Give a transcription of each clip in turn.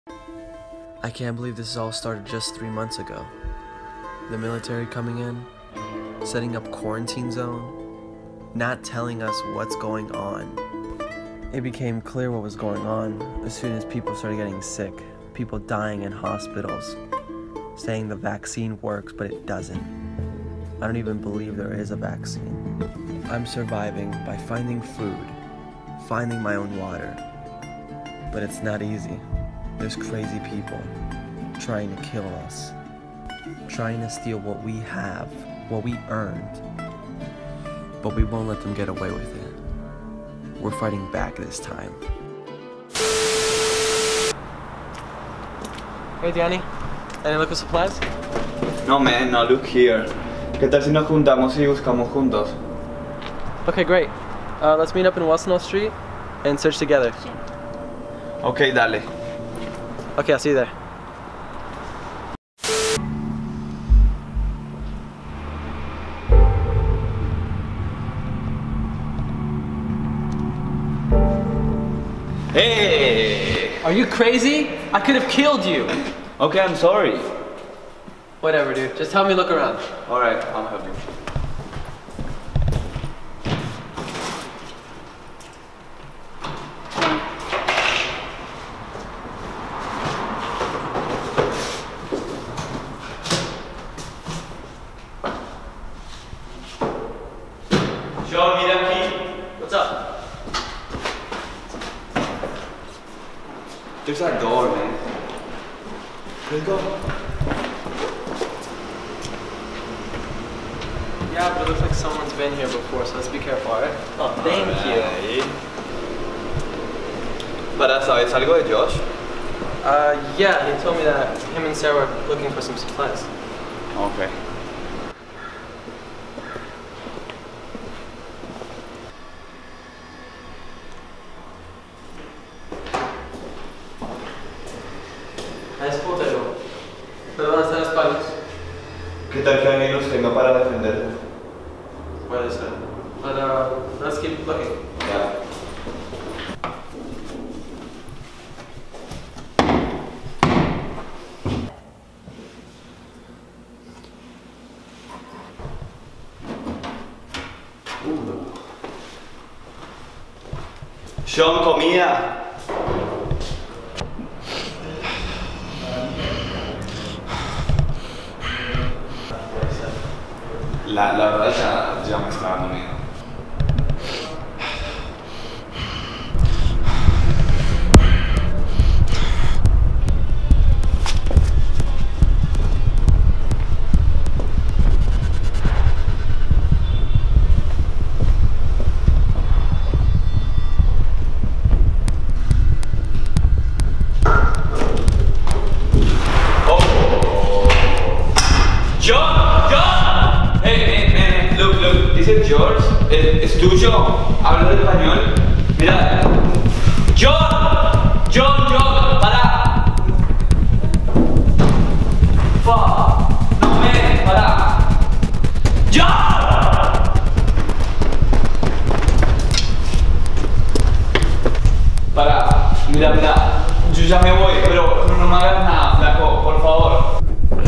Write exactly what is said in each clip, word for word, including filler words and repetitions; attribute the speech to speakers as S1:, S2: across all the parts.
S1: I can't believe this all started just three months ago. The military coming in, setting up quarantine zone, not telling us what's going on. It became clear what was going on as soon as people started getting sick, people dying in hospitals, saying the vaccine works, but it doesn't. I don't even believe there is a vaccine. I'm surviving by finding food, finding my own water, but it's not easy. There's crazy people trying to kill us, trying to steal what we have, what we earned, but we won't let them get away with it. We're fighting back this time. Hey Danny, any local supplies?
S2: No man, no, look here. ¿Qué tal si nos juntamos y buscamos juntos?
S1: Okay, great. Uh, let's meet up in Westnall Street and search together.
S2: Okay, dale.
S1: Okay, I'll see you there.
S2: Hey!
S1: Are you crazy? I could have killed you.
S2: Okay, I'm sorry.
S1: Whatever, dude. Just help me look around.
S2: Alright, I'll help you. Joe, mira aquí.
S1: What's up?
S2: There's that door, man. Let's go.
S1: Yeah, but it looks like someone's been here before, so let's be careful, alright? Oh, thank you.
S2: Para, ¿sabes algo de Josh?
S1: Uh, yeah, he told me that him and Sarah were looking for some supplies.
S2: Okay.
S1: Nice potato. ¿Pero dónde están los palos?
S2: ¿Qué tal que alguien los tenga para defender?
S1: Puede ser. But, uh, let's keep looking.
S2: Yeah. Sean, comida. La, la verdad ya, ya me está dando miedo. George, es, es tuyo, hablo de español. Mira, John, John, John, para. Fuck, no me, para. John. Para, mira, mira, yo ya me voy, pero no me hagas nada, flaco, por favor.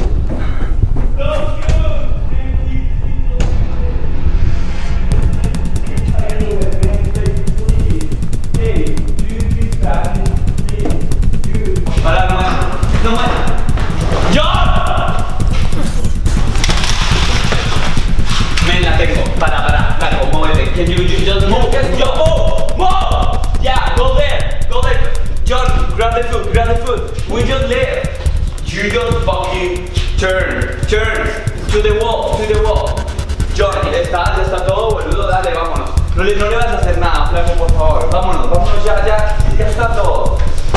S2: Can you, you just move? Yes, yo, move! Move! Yeah, go there! Go there! John, grab the food, grab the food! We just live! You just fucking turn, turn! To the wall, to the wall! John, está, ya está todo, boludo, dale, vámonos. No le, no le vas a hacer nada, flaco, por favor. Vámonos, vámonos ya, ya, ya está todo.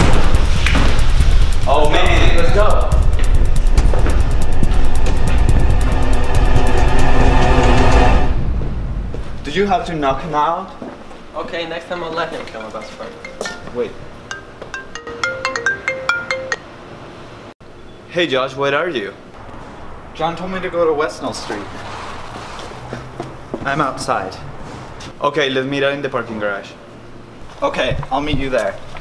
S2: Oh man, let's go! Did you have to knock him out?
S1: Okay, next time I'll let him kill my best friend.
S2: Wait. Hey Josh, where are you?
S3: John told me to go to Westnall Street. I'm outside.
S2: Okay, let's meet up in the parking garage.
S3: Okay, I'll meet you there.